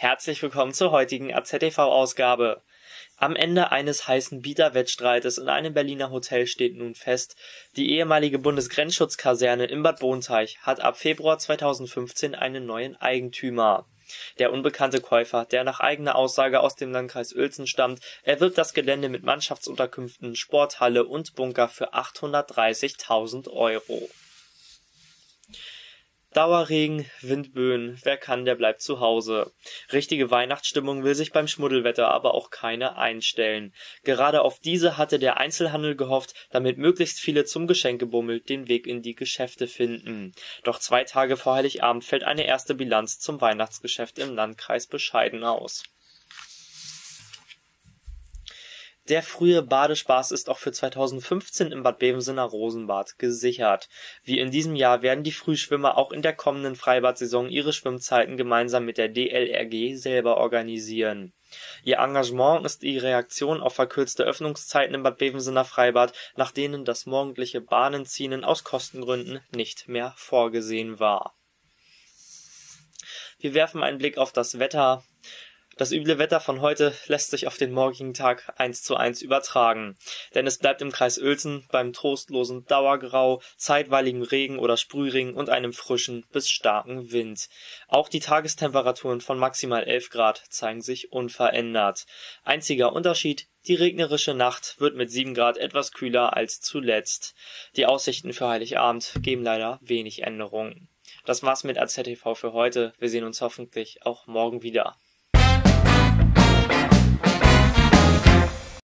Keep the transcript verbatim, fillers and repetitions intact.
Herzlich willkommen zur heutigen A Z T V-Ausgabe. Am Ende eines heißen Bieterwettstreites in einem Berliner Hotel steht nun fest, die ehemalige Bundesgrenzschutzkaserne in Bad Bohnteich hat ab Februar zweitausendfünfzehn einen neuen Eigentümer. Der unbekannte Käufer, der nach eigener Aussage aus dem Landkreis Uelzen stammt, erwirbt das Gelände mit Mannschaftsunterkünften, Sporthalle und Bunker für achthundertdreißigtausend Euro. Dauerregen, Windböen, wer kann, der bleibt zu Hause. Richtige Weihnachtsstimmung will sich beim Schmuddelwetter aber auch keine einstellen. Gerade auf diese hatte der Einzelhandel gehofft, damit möglichst viele zum Geschenkebummel den Weg in die Geschäfte finden. Doch zwei Tage vor Heiligabend fällt eine erste Bilanz zum Weihnachtsgeschäft im Landkreis bescheiden aus. Der frühe Badespaß ist auch für zweitausendfünfzehn im Bad Bevensener Rosenbad gesichert. Wie in diesem Jahr werden die Frühschwimmer auch in der kommenden Freibad-Saison ihre Schwimmzeiten gemeinsam mit der D L R G selber organisieren. Ihr Engagement ist die Reaktion auf verkürzte Öffnungszeiten im Bad Bevensener Freibad, nach denen das morgendliche Bahnenziehen aus Kostengründen nicht mehr vorgesehen war. Wir werfen einen Blick auf das Wetter. Das üble Wetter von heute lässt sich auf den morgigen Tag eins zu eins übertragen, denn es bleibt im Kreis Uelzen beim trostlosen Dauergrau, zeitweiligen Regen oder Sprühregen und einem frischen bis starken Wind. Auch die Tagestemperaturen von maximal elf Grad zeigen sich unverändert. Einziger Unterschied: die regnerische Nacht wird mit sieben Grad etwas kühler als zuletzt. Die Aussichten für Heiligabend geben leider wenig Änderungen. Das war's mit A Z T V für heute. Wir sehen uns hoffentlich auch morgen wieder.